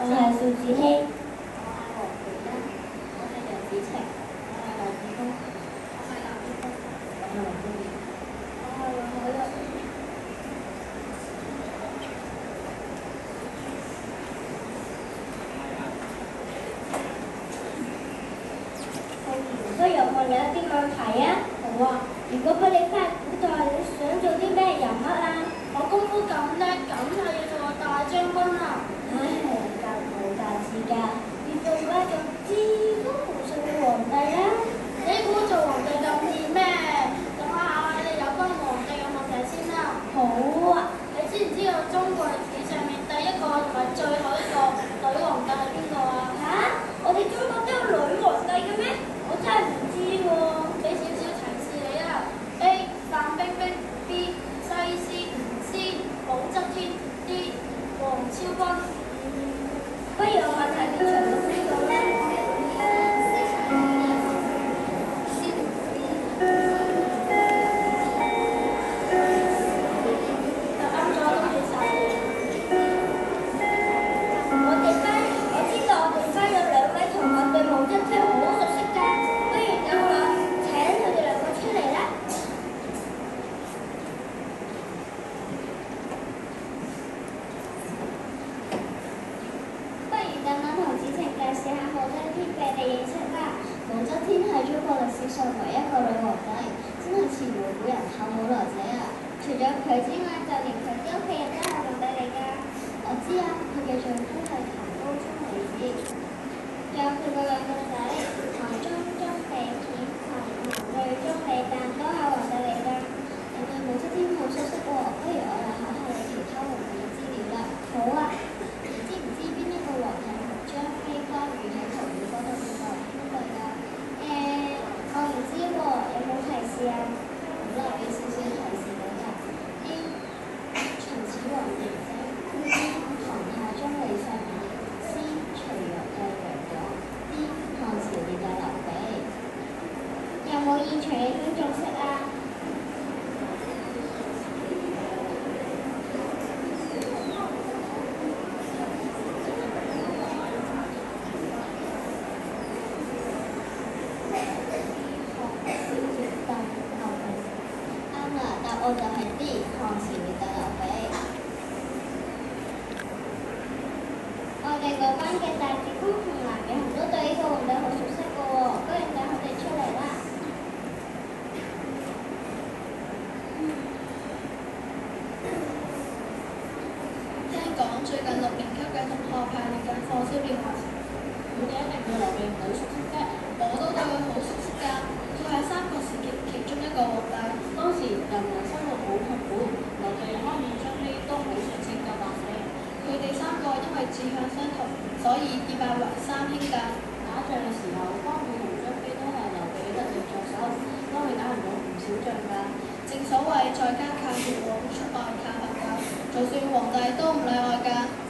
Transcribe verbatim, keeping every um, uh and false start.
我係邵子希， 我係黃培欣，我係楊子晴，我係劉子峰，我係劉子峰，我係黃宗義，我係黃海樂。 不如我有一啲問題啊。好啊。如果俾你翻古代，你想做啲咩人物啊？ 我功夫咁叻，梗係要做個大將軍啦。 唉，格冇大志㗎，要做咩做至高無上嘅皇帝啊？ 你估做皇帝咁易咩？等我考下你有關皇帝嘅問題先啦。 好啊。 你知唔知道中國歷史上面第一個同埋最後一個女皇帝係邊個啊？ 嚇！我哋中國都有女皇帝嘅咩？我真係唔知喎。 俾少少提示你啊 ：A. 范冰冰 B. 西施 C. 武則天 D. 王昭君。 不如我問下你長到邊個咧？ 答啱咗，恭喜晒你！ 我哋班，我知道我哋班有兩位同學對武則天好熟悉㗎，不如等我請佢哋兩個出嚟啦。 不如等我同子晴介紹下武則天俾你認識啦。武則天係中國歷史上唯一一個女皇帝，真係前無古人後無來者啊！除咗佢之外，就連佢啲屋企人都係皇帝嚟㗎。我知啊，佢嘅丈夫係唐高宗李治，仲有佢嘅兩個仔，唐中宗李顯同唐睿宗李旦都係皇帝嚟㗎。你對武則天好熟悉喎，不如我嚟考下你其他皇帝嘅資料啦。 好啊。 你知唔知邊一個皇帝同張飛關羽喺桃園嗰度變成兄弟㗎？誒，我唔知喎，有冇提示啊？好啦，俾少少提示你㗎。A. 秦始皇嬴政 B. 唐太宗李世民 C. 隋煬帝楊廣 D. 漢朝列帝劉備。有冇現場嘅觀眾識啊？答案就係 D， 漢朝列帝劉備。我哋嗰班嘅大紫荊同藍嘅紅都對呢個皇帝好熟悉嘅喎，不如等佢哋出嚟啦。聽講最近六年級嘅同學排練緊《火燒連環船》，佢哋一定對劉備唔係好熟悉啫，我都對佢好熟悉㗎。佢係三國時期其中一個皇帝，當時人民生活好窮苦，劉備開面張飛都好想拯救百姓。佢哋三個因為志向相同，所以結拜為三兄弟。打仗嘅時候，關羽同張飛都係劉備嘅得力助手，幫佢打贏咗唔少仗㗎。正所謂在家靠父母，出外靠朋友，就算皇帝都唔例外㗎。